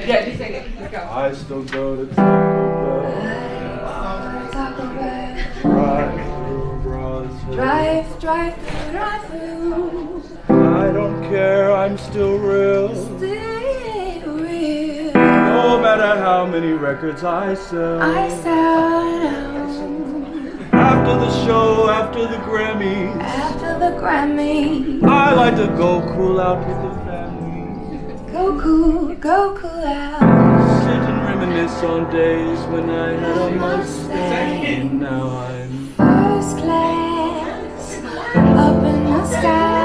Yeah, you sing it. Let's go. I still go to Taco Bell. Drive through. I don't care, I'm still real. Still real. No matter how many records I sell. After the show, after the Grammys. I like to go cool out with the family. Go cool out. Sit and reminisce on days when I had a Mustang. Now I'm First class, up in the sky.